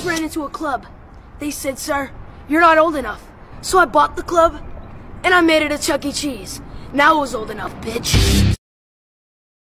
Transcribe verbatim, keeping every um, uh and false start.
just ran into a club. They said, sir, you're not old enough. So I bought the club, and I made it a Chuck E. Cheese. Now I was old enough, bitch.